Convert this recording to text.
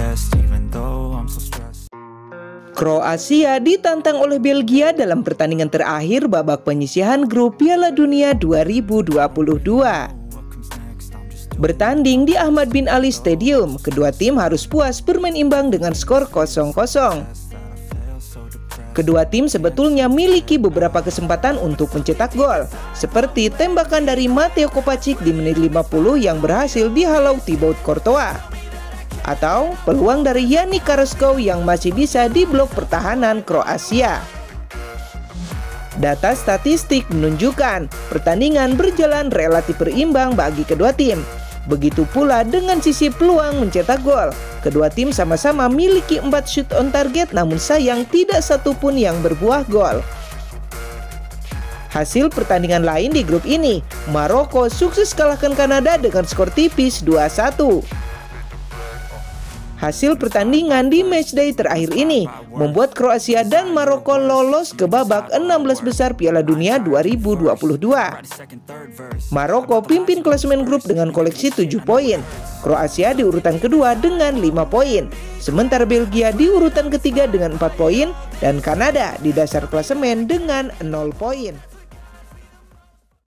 best even though I'm so stressed. Kroasia ditantang oleh Belgia dalam pertandingan terakhir babak penyisihan grup Piala Dunia 2022. Bertanding di Ahmad bin Ali Stadium, kedua tim harus puas bermain imbang dengan skor 0-0. Kedua tim sebetulnya miliki beberapa kesempatan untuk mencetak gol, seperti tembakan dari Mateo Kovacic di menit 50 yang berhasil dihalau Thibaut Courtois, atau peluang dari Yannick Carrasco yang masih bisa diblok pertahanan Kroasia. Data statistik menunjukkan pertandingan berjalan relatif berimbang bagi kedua tim. Begitu pula dengan sisi peluang mencetak gol. Kedua tim sama-sama miliki 4 shoot on target, namun sayang tidak satupun yang berbuah gol. Hasil pertandingan lain di grup ini, Maroko sukses kalahkan Kanada dengan skor tipis 2-1. Hasil pertandingan di matchday terakhir ini membuat Kroasia dan Maroko lolos ke babak 16 besar Piala Dunia 2022. Maroko pimpin klasemen grup dengan koleksi 7 poin. Kroasia di urutan kedua dengan 5 poin. Sementara Belgia di urutan ketiga dengan 4 poin dan Kanada di dasar klasemen dengan 0 poin.